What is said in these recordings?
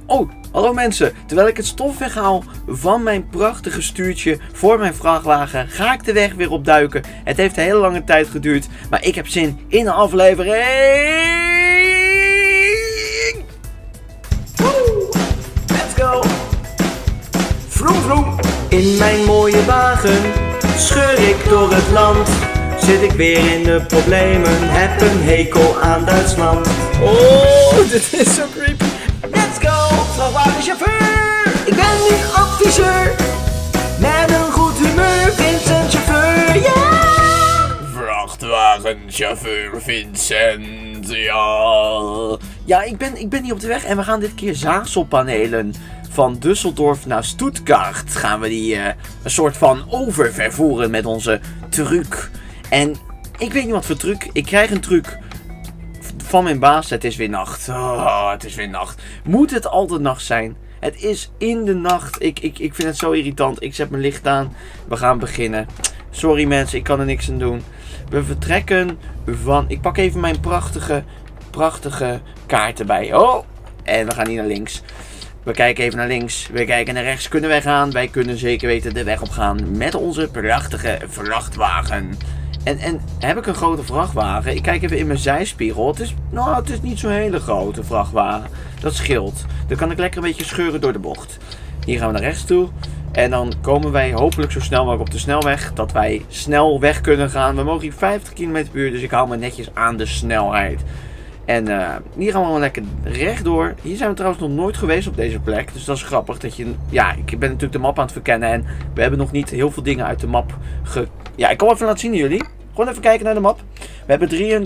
Oh, hallo mensen. Terwijl ik het stof weghaal van mijn prachtige stuurtje voor mijn vrachtwagen, ga ik de weg weer opduiken. Het heeft een hele lange tijd geduurd, maar ik heb zin in een aflevering. Woe! Let's go! Vroom vroom! In mijn mooie wagen scheur ik door het land. Zit ik weer in de problemen, heb een hekel aan Duitsland. Oh, dit is zo creepy. Let's go, vrachtwagenchauffeur. Ik ben nu adviseur, met een goed humeur, Vincent chauffeur, ja. Yeah! Vrachtwagenchauffeur Vincent, ja. Ja, ik ben hier op de weg en we gaan dit keer zaagselpanelen van Düsseldorf naar Stuttgart. Gaan we die een soort van oververvoeren met onze truck. En ik weet niet wat voor truc. Ik krijg een truc van mijn baas. Het is weer nacht. Oh, het is weer nacht. Moet het altijd nacht zijn? Het is in de nacht. Ik vind het zo irritant. Ik zet mijn licht aan. We gaan beginnen. Sorry mensen, ik kan er niks aan doen. We vertrekken van... Ik pak even mijn prachtige kaart erbij. Oh! En we gaan hier naar links. We kijken even naar links. We kijken naar rechts. Kunnen wij gaan? Wij kunnen zeker weten de weg op gaan met onze prachtige vrachtwagen. En heb ik een grote vrachtwagen? Ik kijk even in mijn zijspiegel. Het is niet zo'n hele grote vrachtwagen. Dat scheelt. Dan kan ik lekker een beetje scheuren door de bocht. Hier gaan we naar rechts toe. En dan komen wij hopelijk zo snel mogelijk op de snelweg. Dat wij snel weg kunnen gaan. We mogen hier 50 km per uur. Dus ik hou me netjes aan de snelheid. En hier gaan we wel lekker rechtdoor. Hier zijn we trouwens nog nooit geweest op deze plek. Dus dat is grappig. Dat je, ja, ik ben natuurlijk de map aan het verkennen. En we hebben nog niet heel veel dingen uit de map Ja, ik kom even laten zien aan jullie. Gewoon even kijken naar de map. We hebben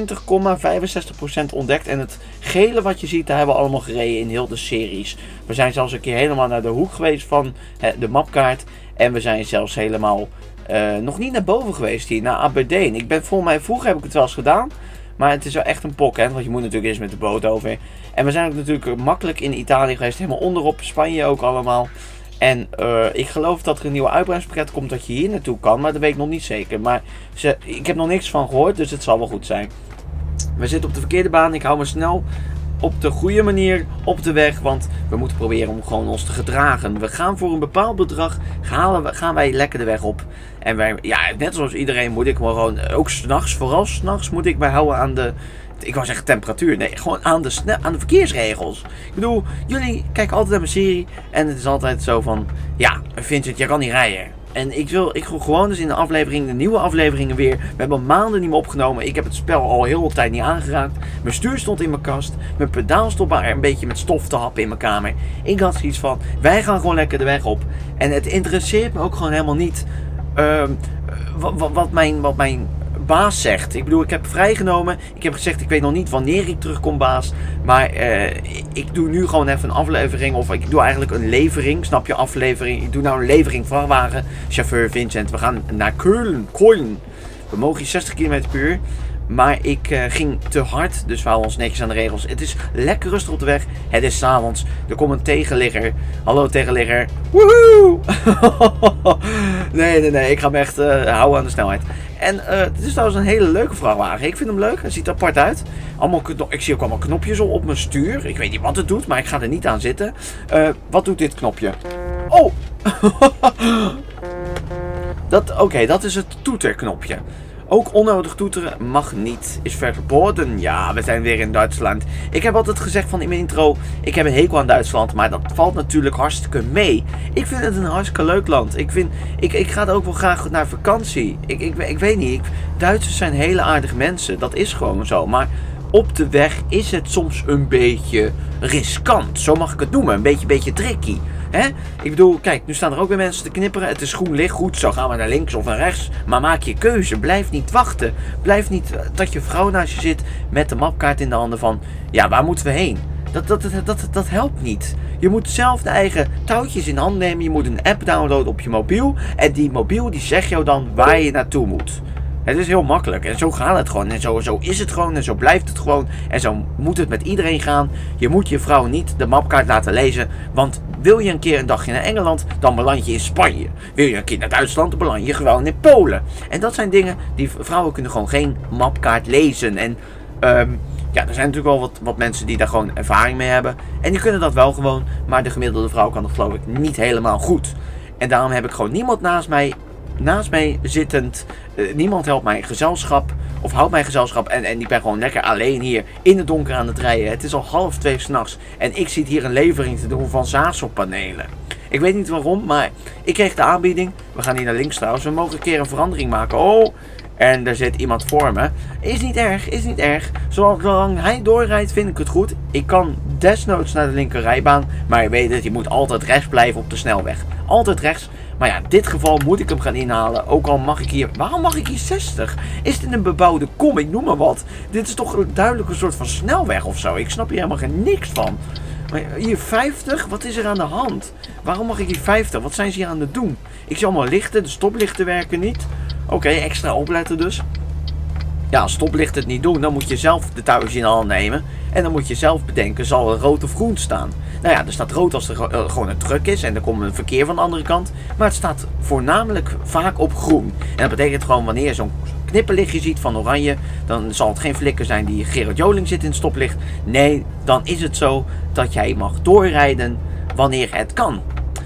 23,65% ontdekt. En het gele wat je ziet, daar hebben we allemaal gereden in heel de series. We zijn zelfs een keer helemaal naar de hoek geweest van de mapkaart. En we zijn zelfs helemaal nog niet naar boven geweest hier, naar Aberdeen. Ik ben vroeger heb ik het wel eens gedaan. Maar het is wel echt een pok, hè? Want je moet natuurlijk eerst met de boot over. En we zijn ook natuurlijk makkelijk in Italië geweest. Helemaal onderop, Spanje ook allemaal. En ik geloof dat er een nieuwe uitbreidingspakket komt dat je hier naartoe kan. Maar dat weet ik nog niet zeker. Maar ik heb nog niks van gehoord, dus het zal wel goed zijn. We zitten op de verkeerde baan. Ik hou me snel op de goede manier op de weg. Want we moeten proberen om gewoon ons te gedragen. We gaan voor een bepaald bedrag gaan wij lekker de weg op. En wij, ja, net zoals iedereen moet ik gewoon, ook s'nachts, vooral s'nachts moet ik mij houden aan de... Ik wou zeggen temperatuur. Nee, gewoon aan de verkeersregels. Ik bedoel, jullie kijken altijd naar mijn serie. En het is altijd zo van... Ja, Vincent, jij kan niet rijden. En ik wil gewoon dus in de nieuwe afleveringen weer. We hebben maanden niet meer opgenomen. Ik heb het spel al heel de tijd niet aangeraakt. Mijn stuur stond in mijn kast. Mijn pedaal stond maar een beetje met stof te happen in mijn kamer. Ik had zoiets van, wij gaan gewoon lekker de weg op. En het interesseert me ook gewoon helemaal niet... Wat mijn baas zegt. Ik bedoel, ik heb vrijgenomen. Ik heb gezegd, ik weet nog niet wanneer ik terugkom, baas. Maar ik doe nu gewoon even een aflevering. Of ik doe eigenlijk een levering. Snap je, aflevering. Ik doe nou een levering vrachtwagen. Chauffeur Vincent. We gaan naar Keulen. We mogen hier 60 km per uur. Maar ik ging te hard. Dus we houden ons netjes aan de regels. Het is lekker rustig op de weg. Het is 's avonds. Er komt een tegenligger. Hallo tegenligger. Woehoe! Nee. Ik ga me echt houden aan de snelheid. En het is trouwens een hele leuke vrachtwagen. Ik vind hem leuk. Hij ziet er apart uit. Ik zie ook allemaal knopjes op mijn stuur. Ik weet niet wat het doet, maar ik ga er niet aan zitten. Wat doet dit knopje? Oh! Oké, dat is het toeterknopje. Ook onnodig toeteren mag niet. Is verboden. Ja, we zijn weer in Duitsland. Ik heb altijd gezegd van in mijn intro, ik heb een hekel aan Duitsland. Maar dat valt natuurlijk hartstikke mee. Ik vind het een hartstikke leuk land. Ik ga er ook wel graag naar vakantie. Ik weet niet. Duitsers zijn hele aardige mensen. Dat is gewoon zo. Maar op de weg is het soms een beetje riskant. Zo mag ik het noemen. Een beetje tricky. Hè? Ik bedoel, kijk, nu staan er ook weer mensen te knipperen. Het is groen licht, goed, zo gaan we naar links of naar rechts. Maar maak je keuze, blijf niet wachten. Blijf niet dat je vrouw naast je zit met de mapkaart in de handen van... Ja, waar moeten we heen? Dat helpt niet. Je moet zelf de eigen touwtjes in hand nemen. Je moet een app downloaden op je mobiel. En die mobiel die zegt jou dan waar je naartoe moet. Het is heel makkelijk en zo gaat het gewoon. En zo is het gewoon en zo blijft het gewoon. En zo moet het met iedereen gaan. Je moet je vrouw niet de mapkaart laten lezen. Want wil je een keer een dagje naar Engeland, dan beland je in Spanje. Wil je een keer naar Duitsland, dan beland je gewoon in Polen. En dat zijn dingen die vrouwen kunnen gewoon geen mapkaart lezen. En Ja, er zijn natuurlijk wel wat mensen die daar gewoon ervaring mee hebben. En die kunnen dat wel gewoon. Maar de gemiddelde vrouw kan dat geloof ik niet helemaal goed. En daarom heb ik gewoon niemand naast mij zittend. Niemand helpt mij gezelschap. Of houdt mij gezelschap. En ik ben gewoon lekker alleen hier in het donker aan het rijden. Het is al 1:30 s'nachts. En ik zit hier een levering te doen van zaadselpanelen. Ik weet niet waarom, maar ik kreeg de aanbieding. We gaan hier naar links trouwens. We mogen een keer een verandering maken. Oh, en er zit iemand voor me. Is niet erg, is niet erg. Zolang hij doorrijdt vind ik het goed. Ik kan desnoods naar de linkerrijbaan. Maar je weet het, je moet altijd rechts blijven op de snelweg. Altijd rechts. Maar ja, in dit geval moet ik hem gaan inhalen. Ook al mag ik hier... Waarom mag ik hier 60? Is dit een bebouwde kom? Ik noem maar wat. Dit is toch duidelijk een soort van snelweg of zo. Ik snap hier helemaal niks van. Maar hier 50? Wat is er aan de hand? Waarom mag ik hier 50? Wat zijn ze hier aan het doen? Ik zie allemaal lichten. De stoplichten werken niet. Oké, extra opletten dus. Ja, als stoplichten het niet doen, dan moet je zelf de touwtjes in de hand nemen. En dan moet je zelf bedenken, zal er rood of groen staan? Nou ja, er staat rood als er gewoon een truck is en er komt een verkeer van de andere kant. Maar het staat voornamelijk vaak op groen. En dat betekent gewoon wanneer je zo'n knipperlichtje ziet van oranje, dan zal het geen flikker zijn die Gerard Joling zit in het stoplicht. Nee, dan is het zo dat jij mag doorrijden wanneer het kan.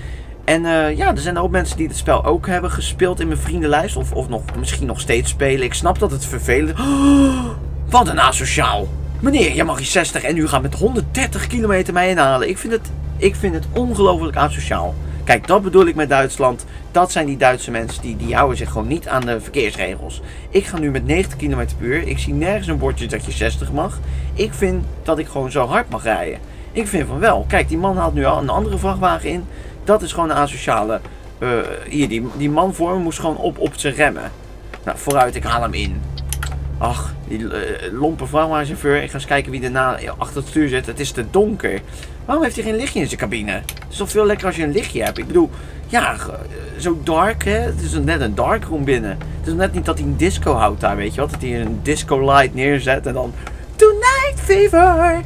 En ja, er zijn ook mensen die het spel ook hebben gespeeld in mijn vriendenlijst. Of misschien nog steeds spelen. Ik snap dat het vervelend is. Oh, wat een asociaal. Meneer, jij mag hier 60 en u gaat met 130 kilometer mij inhalen. Ik vind het ongelooflijk asociaal. Kijk, dat bedoel ik met Duitsland. Dat zijn die Duitse mensen die houden zich gewoon niet aan de verkeersregels. Ik ga nu met 90 km per uur. Ik zie nergens een bordje dat je 60 mag. Ik vind dat ik gewoon zo hard mag rijden. Ik vind van wel. Kijk, die man haalt nu al een andere vrachtwagen in. Dat is gewoon een asociale. Hier, die man voor me moest gewoon op zijn remmen. Nou, vooruit, ik haal hem in. Ach, die lompe vrachtwagenchauffeur. Ik ga eens kijken wie erna achter het stuur zit. Het is te donker. Waarom heeft hij geen lichtje in zijn cabine? Het is toch veel lekkerder als je een lichtje hebt. Ik bedoel, ja, zo dark, hè. Het is net een darkroom binnen. Het is net niet dat hij een disco houdt daar, weet je wat? Dat hij een disco light neerzet en dan... Tonight fever.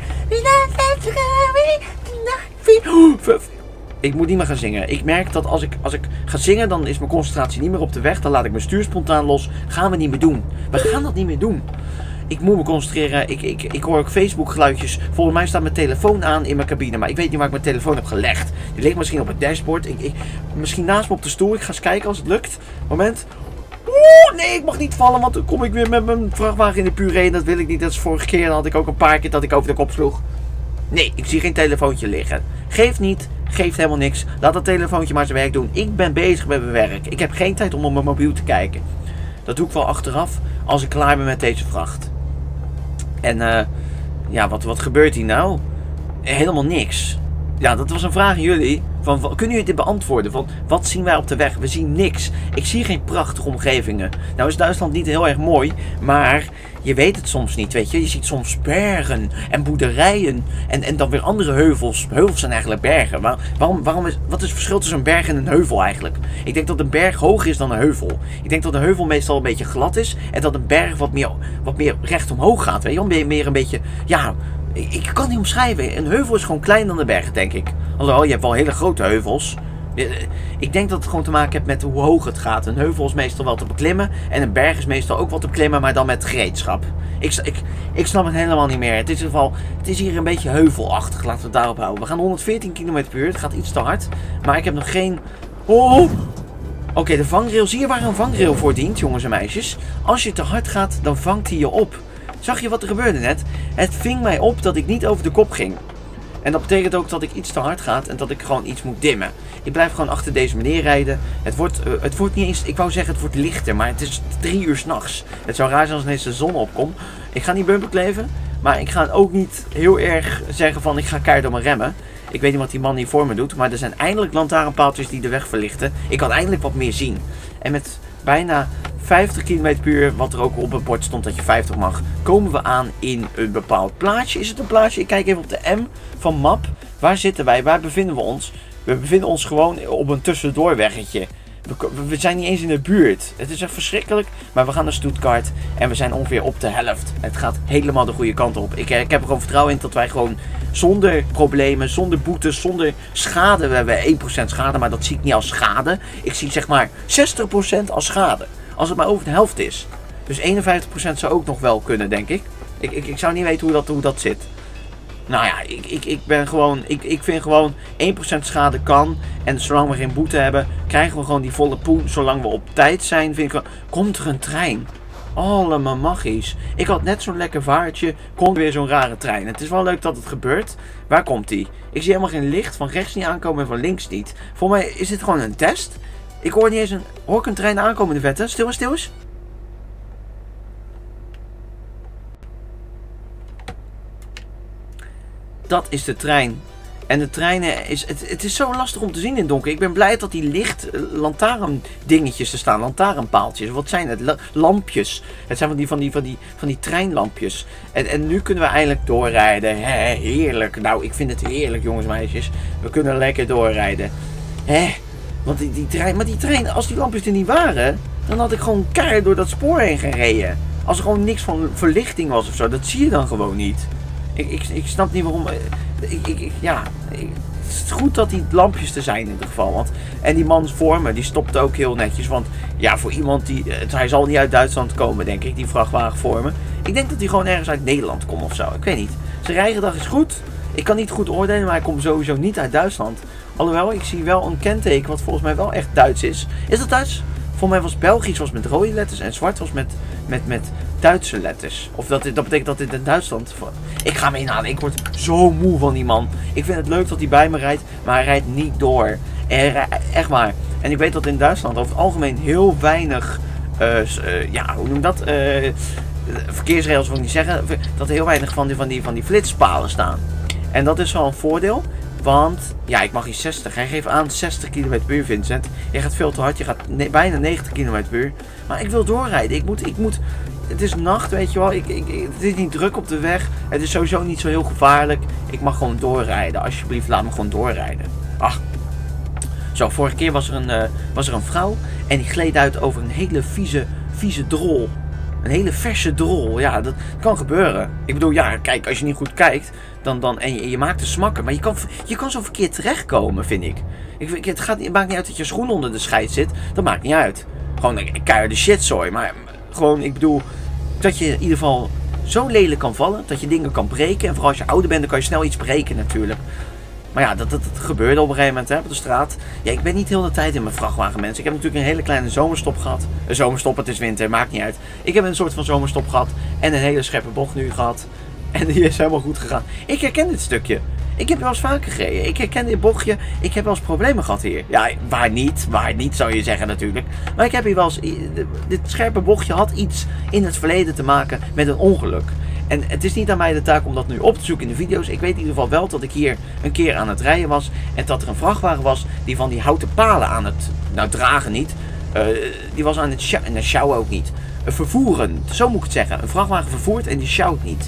Ik moet niet meer gaan zingen. Ik merk dat als ik ga zingen, dan is mijn concentratie niet meer op de weg. Dan laat ik mijn stuur spontaan los. Gaan we niet meer doen. We gaan dat niet meer doen. Ik moet me concentreren. Ik hoor ook Facebook geluidjes. Volgens mij staat mijn telefoon aan in mijn cabine. Maar ik weet niet waar ik mijn telefoon heb gelegd. Die ligt misschien op het dashboard. Misschien naast me op de stoel. Ik ga eens kijken als het lukt. Moment. Oeh, nee, ik mag niet vallen. Want dan kom ik weer met mijn vrachtwagen in de puree. Dat wil ik niet. Dat is vorige keer. Dan had ik ook een paar keer dat ik over de kop sloeg. Nee, ik zie geen telefoontje liggen. Geeft niet. Geeft helemaal niks. Laat dat telefoontje maar zijn werk doen. Ik ben bezig met mijn werk. Ik heb geen tijd om op mijn mobiel te kijken. Dat doe ik wel achteraf als ik klaar ben met deze vracht. En ja, wat gebeurt hier nou? Helemaal niks. Ja, dat was een vraag aan jullie. Kunnen jullie dit beantwoorden? Van, wat zien wij op de weg? We zien niks. Ik zie geen prachtige omgevingen. Nou is Duitsland niet heel erg mooi, maar je weet het soms niet, weet je. Je ziet soms bergen en boerderijen en dan weer andere heuvels. Heuvels zijn eigenlijk bergen. Wat is het verschil tussen een berg en een heuvel eigenlijk? Ik denk dat een berg hoger is dan een heuvel. Ik denk dat een heuvel meestal een beetje glad is en dat een berg wat meer recht omhoog gaat. Weet je, meer een beetje, ja... Ik kan het niet omschrijven. Een heuvel is gewoon kleiner dan de berg, denk ik. Alhoewel, je hebt wel hele grote heuvels. Ik denk dat het gewoon te maken heeft met hoe hoog het gaat. Een heuvel is meestal wel te beklimmen. En een berg is meestal ook wel te beklimmen, maar dan met gereedschap. Ik snap het helemaal niet meer. Het is hier een beetje heuvelachtig. Laten we het daarop houden. We gaan 114 km per uur. Het gaat iets te hard. Maar ik heb nog geen... Oh! Oké, de vangrail. Zie je waar een vangrail voor dient, jongens en meisjes? Als je te hard gaat, dan vangt hij je op. Zag je wat er gebeurde net? Het ving mij op dat ik niet over de kop ging. En dat betekent ook dat ik iets te hard ga en dat ik gewoon iets moet dimmen. Ik blijf gewoon achter deze meneer rijden. Het wordt niet eens, ik wou zeggen het wordt lichter, maar het is 3 uur 's nachts. Het zou raar zijn als ineens de zon opkomt. Ik ga niet bumper kleven, maar ik ga ook niet heel erg zeggen van ik ga keihard op mijn remmen. Ik weet niet wat die man hier voor me doet, maar er zijn eindelijk lantaarnpaaltjes die de weg verlichten. Ik kan eindelijk wat meer zien. En met bijna 50 km per uur, wat er ook op het bord stond dat je 50 mag, komen we aan in een bepaald plaatsje. Is het een plaatsje? Ik kijk even op de M van map. Waar zitten wij? Waar bevinden we ons? We bevinden ons gewoon op een tussendoorweggetje. We zijn niet eens in de buurt. Het is echt verschrikkelijk. Maar we gaan naar Stuttgart en we zijn ongeveer op de helft. Het gaat helemaal de goede kant op. Ik heb er gewoon vertrouwen in dat wij gewoon zonder problemen, zonder boetes, zonder schade. We hebben 1% schade, maar dat zie ik niet als schade. Ik zie zeg maar 60% als schade. Als het maar over de helft is. Dus 51% zou ook nog wel kunnen, denk ik. Ik zou niet weten hoe dat zit. Nou ja, ik vind gewoon 1% schade kan. En zolang we geen boete hebben, krijgen we gewoon die volle poen. Zolang we op tijd zijn, vind ik wel, komt er een trein. Allemaal magisch. Ik had net zo'n lekker vaartje, komt weer zo'n rare trein. Het is wel leuk dat het gebeurt. Waar komt die? Ik zie helemaal geen licht, van rechts niet aankomen en van links niet. Voor mij is dit gewoon een test. Ik hoor niet eens hoor ik een trein aankomen in de vette? Stil eens. Dat is de trein. En de treinen het is zo lastig om te zien in het donker. Ik ben blij dat die licht lantaarndingetjes er staan. Lantaarnpaaltjes. Wat zijn het? Lampjes. Het zijn van die treinlampjes. En nu kunnen we eindelijk doorrijden. Heerlijk. Nou, ik vind het heerlijk, jongens en meisjes. We kunnen lekker doorrijden. Want die trein, als die lampjes er niet waren, dan had ik gewoon keihard door dat spoor heen gereden. Als er gewoon niks van verlichting was of zo. Dat zie je dan gewoon niet. Ik snap niet waarom. Het is goed dat die lampjes er zijn in ieder geval. En die man voor me, die stopte ook heel netjes. Want ja, voor iemand hij zal niet uit Duitsland komen, denk ik, die vrachtwagen voor me. Ik denk dat hij gewoon ergens uit Nederland komt of zo. Ik weet niet. Zijn rijgedrag is goed. Ik kan niet goed oordelen, maar hij komt sowieso niet uit Duitsland. Alhoewel, ik zie wel een kenteken wat volgens mij wel echt Duits is. Is dat Duits? Volgens mij was Belgisch was met rode letters en zwart was met Duitse letters. Of dat betekent dat dit in Duitsland... Ik ga hem inhalen. Ik word zo moe van die man. Ik vind het leuk dat hij bij me rijdt, maar hij rijdt niet door. Echt waar. En ik weet dat in Duitsland over het algemeen heel weinig... hoe noem je dat? Verkeersregels wil ik niet zeggen. Dat er heel weinig van die flitspalen staan. En dat is wel een voordeel. Want, ja, ik mag hier 60. Hij geeft aan 60 km per uur, Vincent. Je gaat veel te hard. Je gaat bijna 90 km per uur. Maar ik wil doorrijden. Ik moet... Het is nacht, weet je wel. Het is niet druk op de weg. Het is sowieso niet zo heel gevaarlijk. Ik mag gewoon doorrijden. Alsjeblieft, laat me gewoon doorrijden. Ach. Zo, vorige keer was er een vrouw. En die gleed uit over een hele vieze drol. Een hele verse drol. Ja, dat kan gebeuren. Ik bedoel, ja, kijk, als je niet goed kijkt... En je maakt een smakker. Maar je kan zo verkeerd terechtkomen, vind ik. Het maakt niet uit dat je schoen onder de scheid zit. Dat maakt niet uit. Gewoon een keiharde shitzooi. Maar gewoon, ik bedoel... Dat je in ieder geval zo lelijk kan vallen. Dat je dingen kan breken. En vooral als je ouder bent, dan kan je snel iets breken natuurlijk. Maar ja, dat gebeurde op een gegeven moment op de straat. Ja, ik ben niet heel de tijd in mijn vrachtwagen, mensen. Ik heb natuurlijk een hele kleine zomerstop gehad. Een zomerstop, het is winter, maakt niet uit. Ik heb een soort van zomerstop gehad. En een hele scherpe bocht nu gehad. En die is helemaal goed gegaan. Ik herken dit stukje. Ik heb wel eens vaker gereden. Ik herken dit bochtje. Ik heb wel eens problemen gehad hier. Ja, waar niet zou je zeggen natuurlijk. Maar ik heb hier wel eens... Dit scherpe bochtje had iets in het verleden te maken met een ongeluk. En het is niet aan mij de taak om dat nu op te zoeken in de video's. Ik weet in ieder geval wel dat ik hier een keer aan het rijden was. En dat er een vrachtwagen was die van die houten palen aan het... Nou, dragen niet. Die was aan het sjouwen. En sjouwen ook niet. Vervoeren. Zo moet ik het zeggen. Een vrachtwagen vervoert en die sjouwt niet.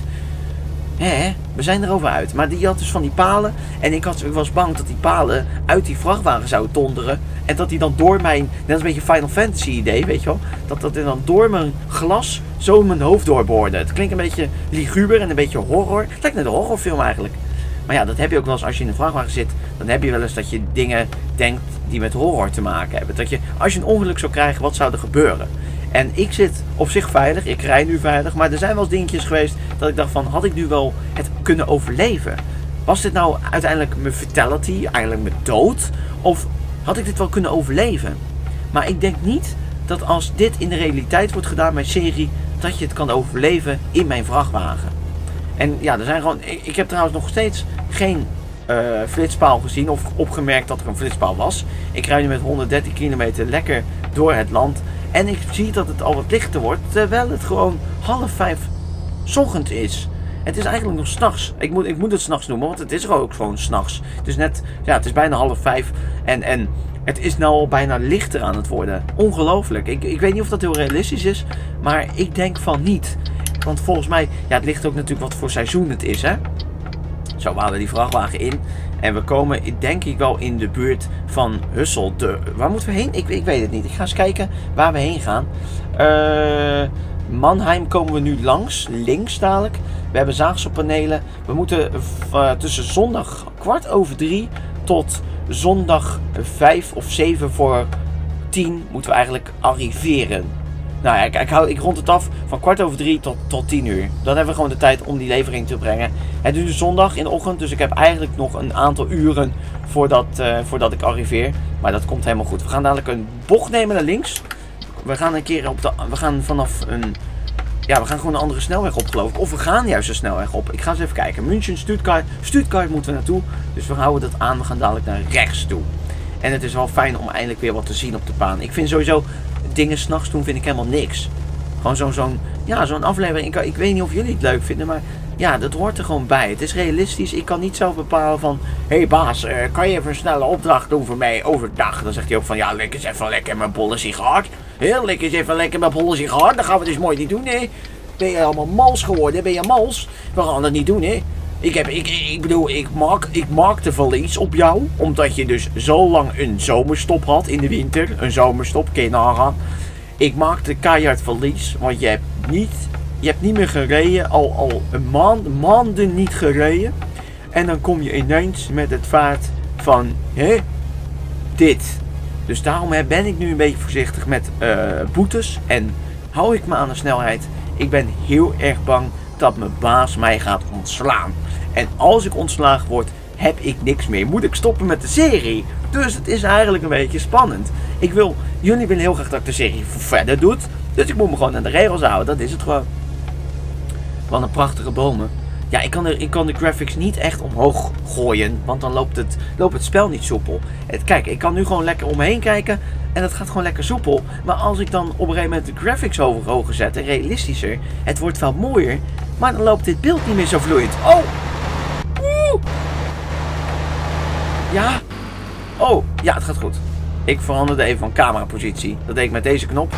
We zijn erover uit. Maar die had dus van die palen. En ik was bang dat die palen uit die vrachtwagen zouden donderen. En dat die dan door mijn... Net als een beetje Final Fantasy idee, weet je wel. Dat dan door mijn glas zo mijn hoofd doorboorde. Het klinkt een beetje liguber en een beetje horror. Het lijkt net een horrorfilm eigenlijk. Maar ja, dat heb je ook wel eens als je in een vrachtwagen zit. Dan heb je wel eens dat je dingen denkt die met horror te maken hebben. Dat je, als je een ongeluk zou krijgen, wat zou er gebeuren? En ik zit op zich veilig, ik rij nu veilig, maar er zijn wel eens dingetjes geweest dat ik dacht van, had ik nu wel het kunnen overleven? Was dit nou uiteindelijk mijn fatality, eigenlijk mijn dood? Of had ik dit wel kunnen overleven? Maar ik denk niet dat als dit in de realiteit wordt gedaan, mijn serie, dat je het kan overleven in mijn vrachtwagen. En ja, er zijn gewoon, ik heb trouwens nog steeds geen flitspaal gezien of opgemerkt dat er een flitspaal was. Ik rijd nu met 130 kilometer lekker door het land. En ik zie dat het al wat lichter wordt, terwijl het gewoon 4:30 ochtends is. Het is eigenlijk nog 's nachts. Ik moet het 's nachts noemen, want het is er ook gewoon 's nachts. Dus net, ja, het is bijna 4:30 en het is nou al bijna lichter aan het worden. Ongelooflijk. Ik weet niet of dat heel realistisch is, maar ik denk van niet. Want volgens mij, ja, het ligt ook natuurlijk wat voor seizoen het is, hè. Zo, we halen die vrachtwagen in. En we komen, denk ik, wel in de buurt van Hussel. Waar moeten we heen? Ik weet het niet. Ik ga eens kijken waar we heen gaan. Mannheim komen we nu langs. Links dadelijk. We hebben zaagselpanelen. We moeten tussen zondag 3:15 tot zondag 5 of 7 voor 10 moeten we eigenlijk arriveren. Nou ja, ik rond het af van 2:15 tot 10:00. Dan hebben we gewoon de tijd om die levering te brengen. Het is dus zondag in de ochtend, dus ik heb eigenlijk nog een aantal uren voordat ik arriveer. Maar dat komt helemaal goed. We gaan dadelijk een bocht nemen naar links. We gaan een keer we gaan vanaf een... Ja, we gaan gewoon een andere snelweg op, geloof ik. Of we gaan juist een snelweg op. Ik ga eens even kijken. München, Stuttgart moeten we naartoe. Dus we houden dat aan. We gaan dadelijk naar rechts toe. En het is wel fijn om eindelijk weer wat te zien op de baan. Ik vind sowieso dingen 's nachts doen vind ik helemaal niks. Gewoon zo'n aflevering. Ik weet niet of jullie het leuk vinden, maar ja, dat hoort er gewoon bij. Het is realistisch. Ik kan niet zelf bepalen van... Hé baas, kan je even een snelle opdracht doen voor mij overdag? Dan zegt hij ook van... Ja, lekker eens even lekker mijn bolle sigaar. Heel lekker eens even lekker mijn bolle sigaar. Dan gaan we dus mooi niet doen, hè. Ben je allemaal mals geworden? Ben je mals? We gaan dat niet doen, hè. Ik bedoel, ik maakte verlies op jou. Omdat je dus zo lang een zomerstop had in de winter. Een zomerstop, kun je nagaan. Ik maakte keihard verlies. Want je hebt niet meer gereden. Al maanden niet gereden. En dan kom je ineens met het feit van... Hé, dit. Dus daarom ben ik nu een beetje voorzichtig met boetes. En hou ik me aan de snelheid. Ik ben heel erg bang dat mijn baas mij gaat ontslaan. En als ik ontslagen word, heb ik niks meer. Moet ik stoppen met de serie. Dus het is eigenlijk een beetje spannend. Jullie willen heel graag dat ik de serie verder doe. Dus ik moet me gewoon aan de regels houden. Dat is het gewoon. Wat een prachtige bomen. Ja, ik kan de graphics niet echt omhoog gooien. Want dan loopt het spel niet soepel. Kijk, ik kan nu gewoon lekker omheen kijken. En dat gaat gewoon lekker soepel. Maar als ik dan op een gegeven moment de graphics hoger zet. En realistischer. Het wordt wel mooier. Maar dan loopt dit beeld niet meer zo vloeiend. Oh! Oeh! Ja? Oh, ja, het gaat goed. Ik veranderde even van camerapositie. Dat deed ik met deze knop.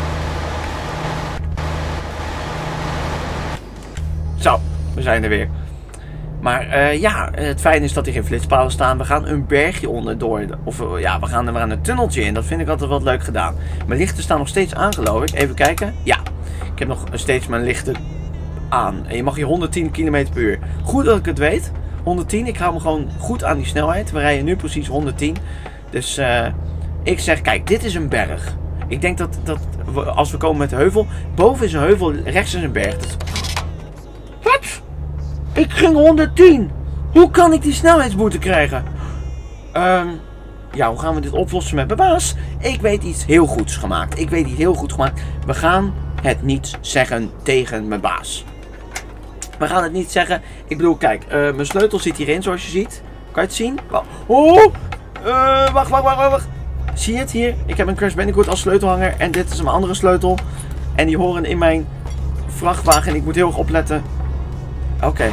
Zo, we zijn er weer. Maar ja, het fijne is dat er geen flitspalen staan. We gaan een bergje onderdoor. Of ja, we gaan een tunneltje in. Dat vind ik altijd wat leuk gedaan. Mijn lichten staan nog steeds aan, geloof ik. Even kijken. Ja, ik heb nog steeds mijn lichten aan. En je mag hier 110 km/h. Goed dat ik het weet. 110, ik hou me gewoon goed aan die snelheid. We rijden nu precies 110. Dus ik zeg, kijk, dit is een berg. Ik denk dat als we komen met de heuvel. Boven is een heuvel, rechts is een berg. Wat? Ik ging 110. Hoe kan ik die snelheidsboete krijgen? Ja, hoe gaan we dit oplossen met mijn baas? Ik weet iets heel goeds gemaakt. We gaan het niet zeggen tegen mijn baas. We gaan het niet zeggen. Ik bedoel, kijk, mijn sleutel zit hierin, zoals je ziet. Kan je het zien? Oh! Wacht. Zie je het hier? Ik heb een Crash Bandicoot als sleutelhanger. En dit is mijn andere sleutel. En die horen in mijn vrachtwagen. En ik moet heel erg opletten. Oké.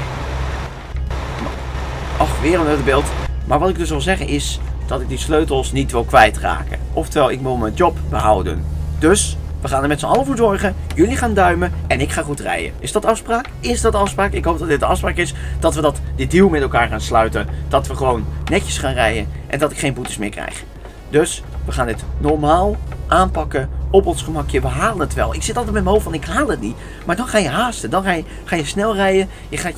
Ach, weer een beeld. Maar wat ik dus wil zeggen is dat ik die sleutels niet wil kwijtraken. Oftewel, ik wil mijn job behouden. Dus, we gaan er met z'n allen voor zorgen. Jullie gaan duimen en ik ga goed rijden. Is dat afspraak? Is dat afspraak? Ik hoop dat dit de afspraak is. Dat we dit deal met elkaar gaan sluiten. Dat we gewoon netjes gaan rijden. En dat ik geen boetes meer krijg. Dus, we gaan dit normaal aanpakken. Op ons gemakje. We halen het wel. Ik zit altijd met mijn hoofd van, ik haal het niet. Maar dan ga je haasten. Dan ga je snel rijden.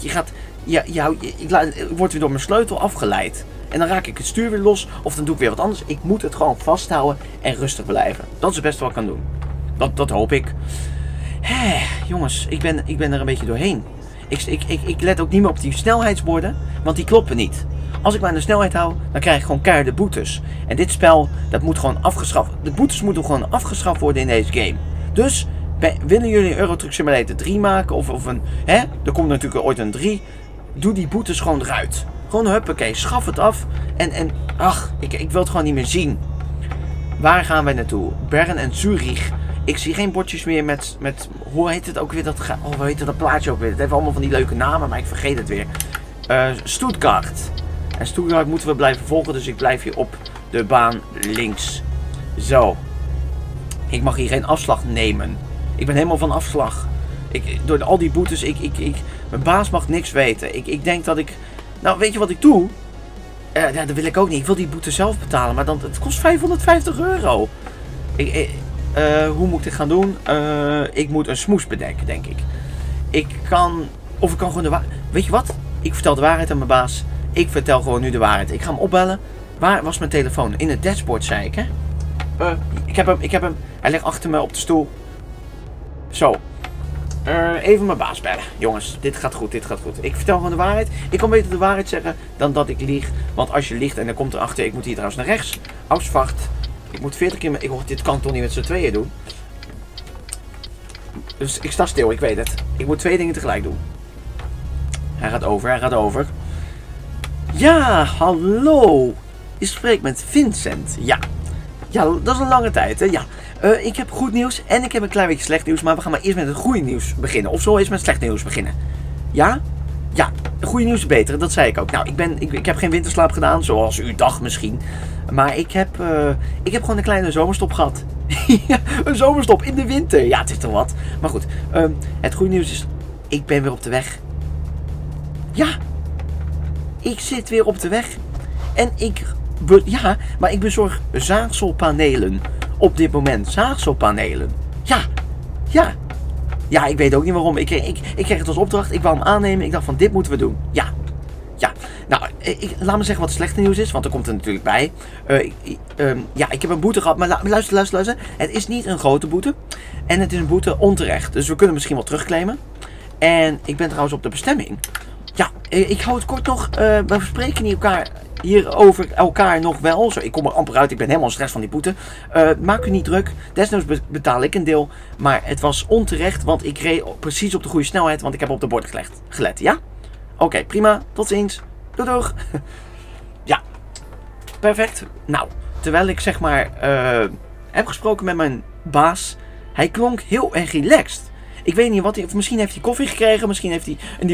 Ik word weer door mijn sleutel afgeleid. En dan raak ik het stuur weer los. Of dan doe ik weer wat anders. Ik moet het gewoon vasthouden en rustig blijven. Dat is het beste wat ik kan doen. Dat hoop ik. Jongens, ik ben er een beetje doorheen. Ik let ook niet meer op die snelheidsborden. Want die kloppen niet. Als ik maar aan de snelheid hou, dan krijg ik gewoon keiharde boetes. En dit spel, dat moet gewoon afgeschaft. De boetes moeten gewoon afgeschaft worden in deze game. Dus, willen jullie een Euro Truck Simulator 3 maken? Of een, er komt natuurlijk ooit een 3. Doe die boetes gewoon eruit. Gewoon huppakee, schaf het af. En ach, ik wil het gewoon niet meer zien. Waar gaan wij naartoe? Bern en Zurich. Ik zie geen bordjes meer met hoe heet het ook weer? Hoe heet dat plaatje ook weer? Het heeft allemaal van die leuke namen, maar ik vergeet het weer. Stuttgart. En Stuttgart moeten we blijven volgen, dus ik blijf hier op de baan links. Zo. Ik mag hier geen afslag nemen. Ik ben helemaal van afslag. Door al die boetes, mijn baas mag niks weten. Ik denk dat ik... Nou, weet je wat ik doe? Dat wil ik ook niet. Ik wil die boete zelf betalen, maar het kost €550. Hoe moet ik dit gaan doen? Ik moet een smoes bedenken, denk ik. Ik kan gewoon de waarheid... Weet je wat? Ik vertel de waarheid aan mijn baas. Ik vertel gewoon nu de waarheid. Ik ga hem opbellen. Waar was mijn telefoon? In het dashboard, zei ik, hè? Ik heb hem. Hij ligt achter me op de stoel. Zo. Even mijn baas bellen. Jongens, dit gaat goed, dit gaat goed. Ik vertel gewoon de waarheid. Ik kan beter de waarheid zeggen dan dat ik lieg. Want als je liegt en dan komt erachter, ik moet hier trouwens naar rechts. Ausvacht. Ik moet 40 keer... dit kan ik toch niet met z'n tweeën doen? Dus ik sta stil, ik weet het. Ik moet 2 dingen tegelijk doen. Hij gaat over, hij gaat over. Ja, hallo. Je spreekt met Vincent. Ja. Ja, dat is een lange tijd, hè? Ja. Ik heb goed nieuws en ik heb een klein beetje slecht nieuws. Maar we gaan maar eerst met het goede nieuws beginnen. Of zo eens met slecht nieuws beginnen. Ja? Ja, goede nieuws is beter, dat zei ik ook. Nou, ik heb geen winterslaap gedaan, zoals u dacht misschien. Maar ik heb gewoon een kleine zomerstop gehad. Ja, een zomerstop in de winter. Ja, het is toch wat. Maar goed, het goede nieuws is, ik ben weer op de weg. Ja, ik zit weer op de weg. En maar ik bezorg zaagselpanelen op dit moment. Zaagselpanelen. Ja, ja. Ja, ik weet ook niet waarom. Ik kreeg het als opdracht. Ik wou hem aannemen. Ik dacht van, dit moeten we doen. Ja. Ja. Nou, laat me zeggen wat het slechte nieuws is. Want er komt er natuurlijk bij. Ja, ik heb een boete gehad. Maar luister. Het is niet een grote boete. En het is een boete onterecht. Dus we kunnen misschien wel terugclaimen. En ik ben trouwens op de bestemming. Ja, ik hou het kort nog. We spreken hier over elkaar nog wel. Zo, ik kom er amper uit. Ik ben helemaal stress van die boete. Maak u niet druk. Desnoods betaal ik een deel. Maar het was onterecht. Want ik reed precies op de goede snelheid. Want ik heb op de bord gelet. Ja? Oké, prima. Tot ziens. Doeg. Ja. Perfect. Nou, terwijl ik zeg maar heb gesproken met mijn baas. Hij klonk heel erg relaxed. Ik weet niet wat hij... Misschien heeft hij koffie gekregen. Misschien heeft hij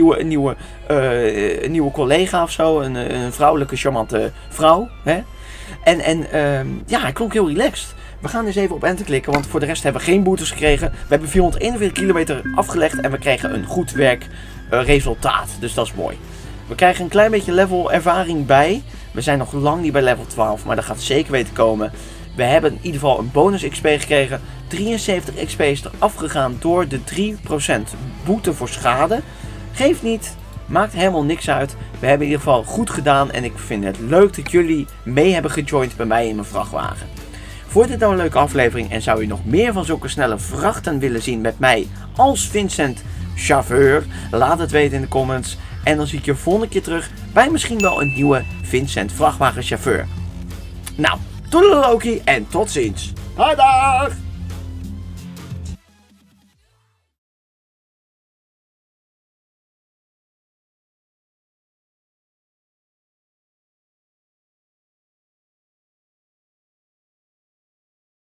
een nieuwe collega of zo. Een vrouwelijke, charmante vrouw. Hè? Ja, hij klonk heel relaxed. We gaan eens even op enter klikken. Want voor de rest hebben we geen boetes gekregen. We hebben 441 kilometer afgelegd. En we kregen een goed werkresultaat. Dus dat is mooi. We krijgen een klein beetje level ervaring bij. We zijn nog lang niet bij level 12. Maar dat gaat zeker weten komen. We hebben in ieder geval een bonus XP gekregen. 73 XP is er afgegaan door de 3% boete voor schade. Geeft niet. Maakt helemaal niks uit. We hebben in ieder geval goed gedaan. En ik vind het leuk dat jullie mee hebben gejoind bij mij in mijn vrachtwagen. Vond dit nou een leuke aflevering en zou u nog meer van zulke snelle vrachten willen zien met mij als Vincent chauffeur? Laat het weten in de comments. En dan zie ik je volgende keer terug bij misschien wel een nieuwe Vincent vrachtwagenchauffeur. Nou, toedeledokie en tot ziens. Dag!